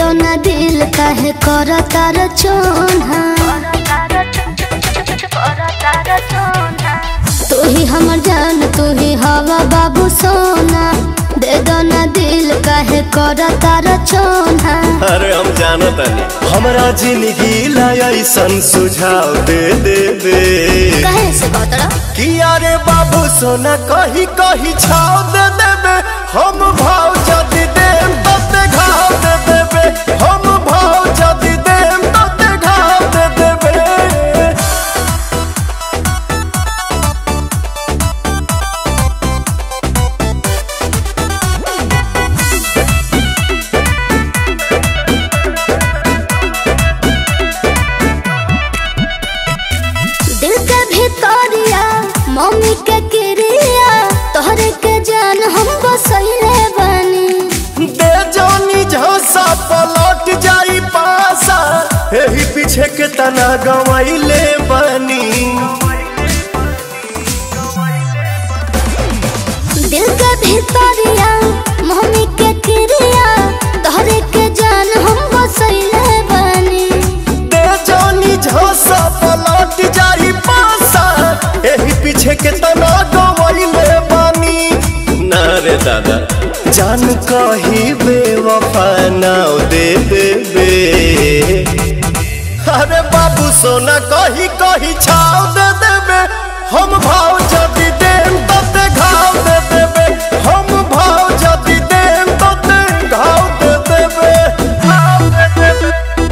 दो ना दिल काहे करो तार चोना। तू ही हमर जान तू ही हवा बाबू सोना। दे दो ना दिल काहे करो तार चोना। अरे हम जानत नहीं हमरा जिंदगी ला ऐसन सुझाव दे दे कहे से बतड़ा कि अरे बाबू सोना कही कही छाव दे देबे हम भाव जदी देम तते घाव दे देबे हम भाव जदी देम तते घाव दे देबे। दिल के भितरिया मम्मी के क्रिया तोहरे के जान हम बसैले बानी। दे जानी झसा पलट जाई पासा एही पीछे के तना गवाइले बनी। दिल के भितरिया मम्मी के क्रिया तोहरे के जान हम बसैले बानी। दे जानी झसा पलट जाई पासा एही पीछे के तना गवाइले बनी। ना रे दादा जान कही बेवफा नाव दे देबे। अरे बाबू सोना कही कही छाव दे देबे हम भाव जदी देम तते घाव दे देबे हम भाव जदी देम तते घाव दे देबे घाव दे देबे।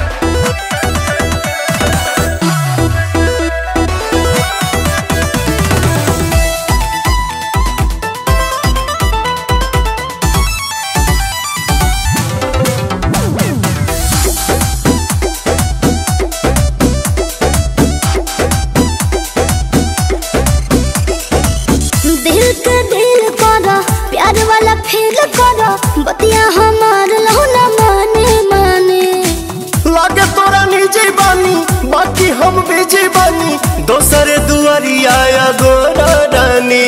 दिल के दिल करो प्यार वाला फील करो बतिया हमार लहुना माने माने। लागे तोरा निजी बानी बाकी हम बिजी बानी दोसरे दुआरिया गोरा रानी।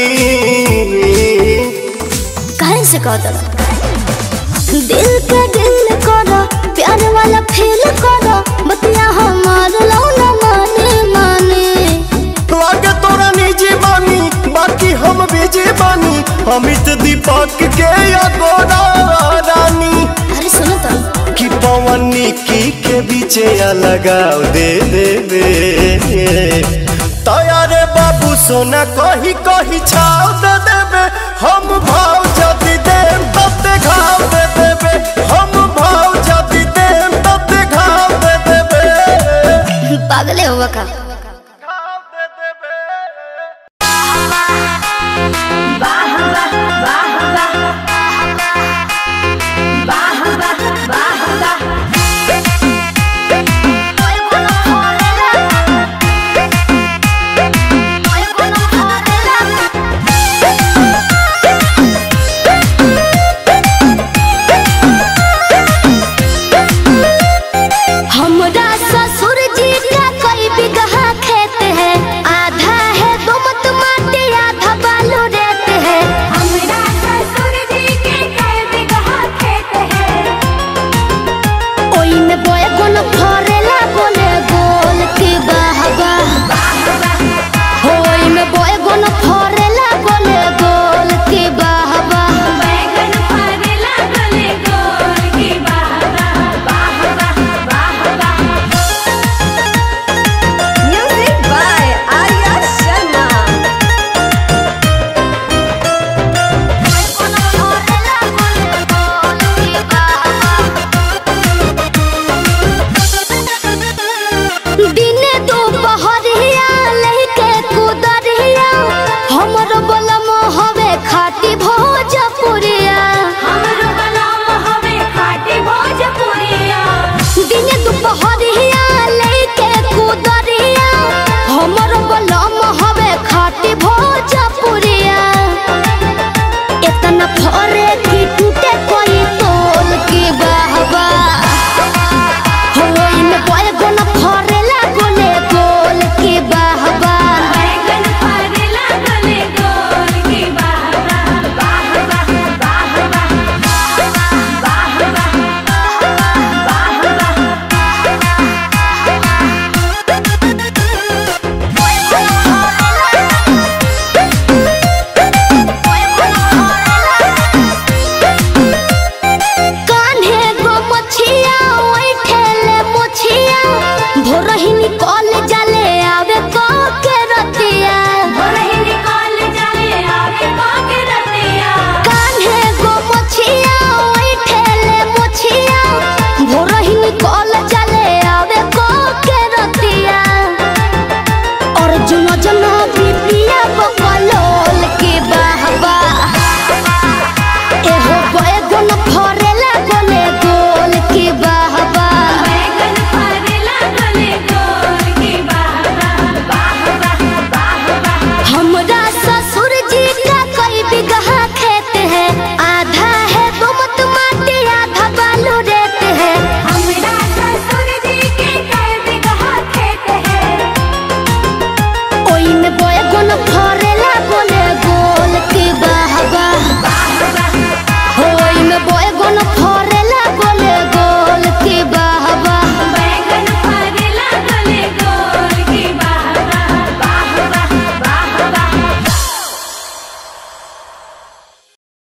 कहे से कहता दिल के दिल करो प्यार वाला फील करो बतिया हमार लहुना माने माने। लागे तोरा निजी बानी बाकी हम बिजी बानी अमित दीपक के गोरा रानी। अरे सुनो तो कि पवन निकी के बीचे लगाव दे देबे। तयारे बाबू सोना कही कही छाव दे देबे हम भाव जदी देम तते घाव दे देबे हम भाव जदी देम तते घाव दे देबे। पागले हुआ का